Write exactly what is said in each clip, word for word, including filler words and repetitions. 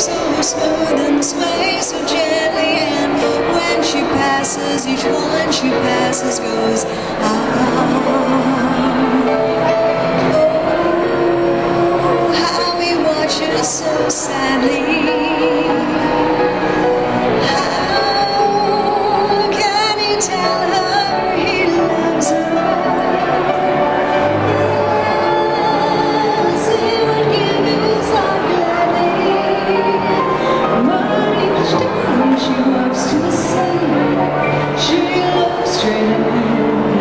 so smooth and sways so gently, and when she passes, each one she passes goes ah. Oh, how he watches so sadly. How can he tell her he loves her? She walks to the sea. She looks straight ahead,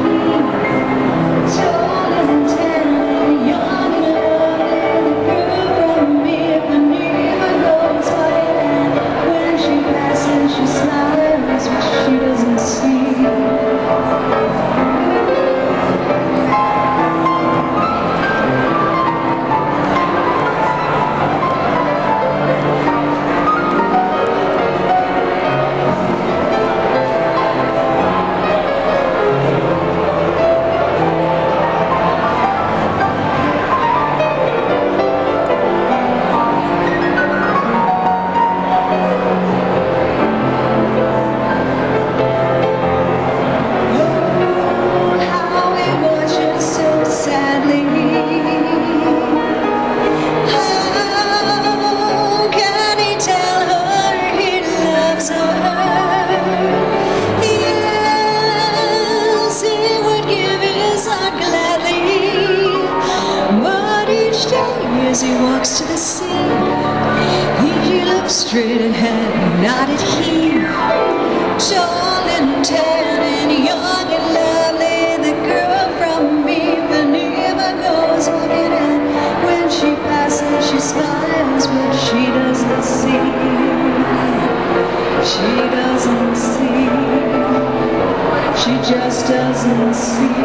tall and tender, young and lovely. The girl from Ipanema goes by. When she passes, she smiles, but she doesn't see. As he walks to the sea, he looks straight ahead, not at he. Tall and tan and young and lovely, the girl from Ipanema goes walking, and when she passes, she smiles, but she doesn't see. She doesn't see. She just doesn't see.